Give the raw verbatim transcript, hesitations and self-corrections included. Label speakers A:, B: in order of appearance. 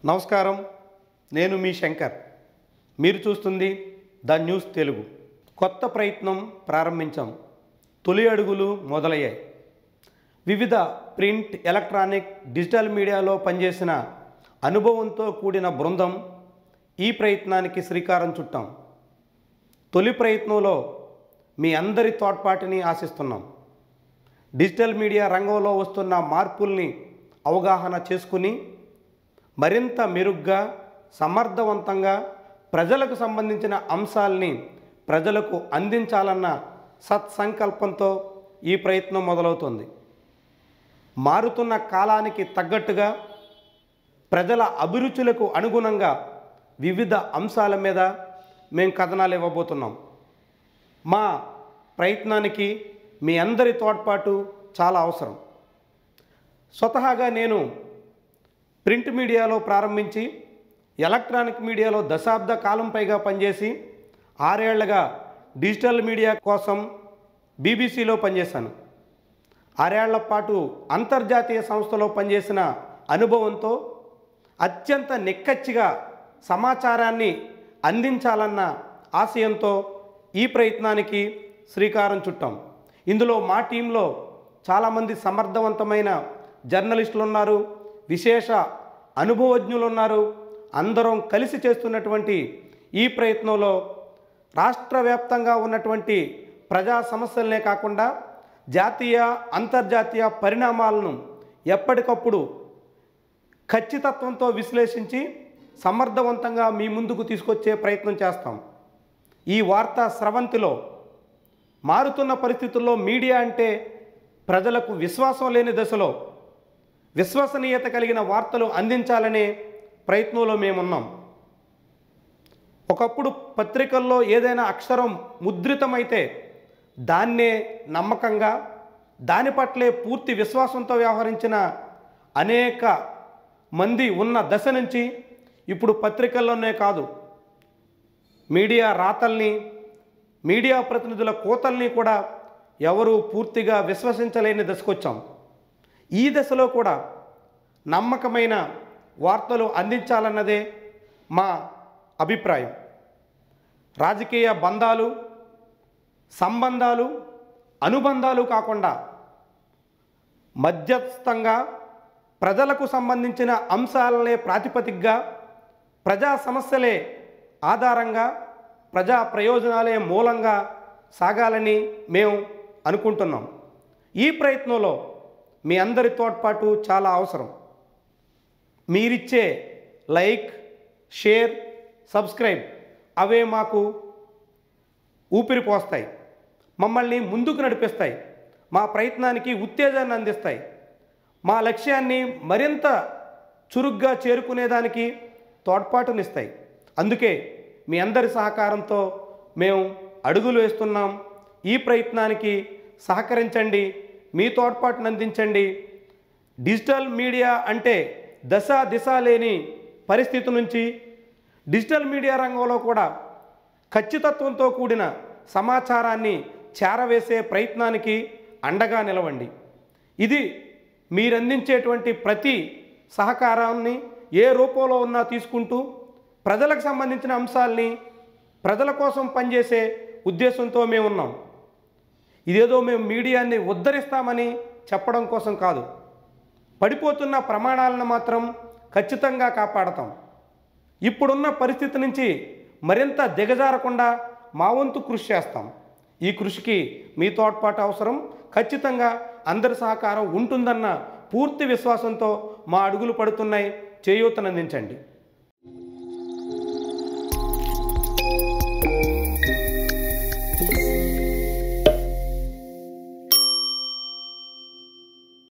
A: నమస్కారం, నేను మీ శంకర్. మీరు చూస్తుంది ద న్యూస్ తెలుగు. కొత్త ప్రయత్నం ప్రారంభించాం. తొలి అడుగులు మొదలయ్యాయి. వివిధ ప్రింట్, ఎలక్ట్రానిక్, డిజిటల్ మీడియాలో పనిచేసిన అనుభవంతో కూడిన బృందం ఈ ప్రయత్నానికి శ్రీకారం చుట్టాం. తొలి ప్రయత్నంలో మీ అందరి తోడ్పాటుని ఆశిస్తున్నాం. డిజిటల్ మీడియా రంగంలో వస్తున్న మార్పుల్ని అవగాహన చేసుకుని మరింత మెరుగ్గా, సమర్థవంతంగా ప్రజలకు సంబంధించిన అంశాలని ప్రజలకు అందించాలన్న సత్సంకల్పంతో ఈ ప్రయత్నం మొదలవుతుంది. మారుతున్న కాలానికి తగ్గట్టుగా ప్రజల అభిరుచులకు అనుగుణంగా వివిధ అంశాల మీద మేము కథనాలు ఇవ్వబోతున్నాం. మా ప్రయత్నానికి మీ అందరి తోడ్పాటు చాలా అవసరం. స్వతహాగా నేను ప్రింట్ మీడియాలో ప్రారంభించి ఎలక్ట్రానిక్ మీడియాలో దశాబ్ద కాలం పైగా పనిచేసి ఆరేళ్లుగా డిజిటల్ మీడియా కోసం బీబీసీలో పనిచేశాను. ఆరేళ్ల పాటు అంతర్జాతీయ సంస్థలో పనిచేసిన అనుభవంతో అత్యంత నిక్కచ్చిగా సమాచారాన్ని అందించాలన్న ఆశయంతో ఈ ప్రయత్నానికి శ్రీకారం చుట్టాం. ఇందులో మా టీంలో చాలామంది సమర్థవంతమైన జర్నలిస్టులు ఉన్నారు, విశేష అనుభవజ్ఞులు ఉన్నారు. అందరం కలిసి చేస్తున్నటువంటి ఈ ప్రయత్నంలో రాష్ట్ర వ్యాప్తంగా ఉన్నటువంటి ప్రజా సమస్యలనే కాకుండా జాతీయ, అంతర్జాతీయ పరిణామాలను ఎప్పటికప్పుడు ఖచ్చితత్వంతో విశ్లేషించి సమర్థవంతంగా మీ ముందుకు తీసుకొచ్చే ప్రయత్నం చేస్తాం. ఈ వార్తా స్రవంతిలో మారుతున్న పరిస్థితుల్లో మీడియా అంటే ప్రజలకు విశ్వాసం లేని దశలో విశ్వసనీయత కలిగిన వార్తలు అందించాలనే ప్రయత్నంలో మేమున్నాం. ఒకప్పుడు పత్రికల్లో ఏదైనా అక్షరం ముద్రితమైతే దాన్నే నమ్మకంగా, దాని పట్లే పూర్తి విశ్వాసంతో వ్యవహరించిన అనేక మంది ఉన్న దశ నుంచి ఇప్పుడు పత్రికల్లోనే కాదు, మీడియా రాతల్ని, మీడియా ప్రతినిధుల కోతల్ని కూడా ఎవరూ పూర్తిగా విశ్వసించలేని దశకొచ్చాం. ఈ దశలో కూడా నమ్మకమైన వార్తలు అందించాలన్నదే మా అభిప్రాయం. రాజకీయ బంధాలు, సంబంధాలు, అనుబంధాలు కాకుండా మధ్యస్థంగా ప్రజలకు సంబంధించిన అంశాలనే ప్రాతిపదికగా, ప్రజా సమస్యలే ఆధారంగా, ప్రజా ప్రయోజనాలే మూలంగా సాగాలని మేము అనుకుంటున్నాం. ఈ ప్రయత్నంలో మీ అందరి తోడ్పాటు చాలా అవసరం. మీరిచ్చే లైక్, షేర్, సబ్స్క్రైబ్ అవే మాకు ఊపిరి పోస్తాయి, మమ్మల్ని ముందుకు నడిపిస్తాయి, మా ప్రయత్నానికి ఉత్తేజాన్ని అందిస్తాయి, మా లక్ష్యాన్ని మరింత చురుగ్గా చేరుకునేదానికి తోడ్పాటునిస్తాయి. అందుకే మీ అందరి సహకారంతో మేము అడుగులు వేస్తున్నాం. ఈ ప్రయత్నానికి సహకరించండి, మీ తోడ్పాటును అందించండి. డిజిటల్ మీడియా అంటే దశ దిశ లేని పరిస్థితి నుంచి డిజిటల్ మీడియా రంగంలో కూడా ఖచ్చితత్వంతో కూడిన సమాచారాన్ని చేరవేసే ప్రయత్నానికి అండగా నిలవండి. ఇది మీరందించేటువంటి ప్రతి సహకారాన్ని ఏ రూపంలో ఉన్నా తీసుకుంటూ ప్రజలకు సంబంధించిన అంశాలని ప్రజల కోసం పనిచేసే ఉద్దేశంతో మేము ఉన్నాం. ఇదేదో మేము మీడియాని ఉద్ధరిస్తామని చెప్పడం కోసం కాదు, పడిపోతున్న ప్రమాణాలను మాత్రం ఖచ్చితంగా కాపాడతాం. ఇప్పుడున్న పరిస్థితి నుంచి మరింత దిగజారకుండా మా వంతు కృషి చేస్తాం. ఈ కృషికి మీ తోడ్పాటు అవసరం. ఖచ్చితంగా అందరి సహకారం ఉంటుందన్న పూర్తి విశ్వాసంతో మా అడుగులు పడుతున్నాయి. చేయూతనందించండి.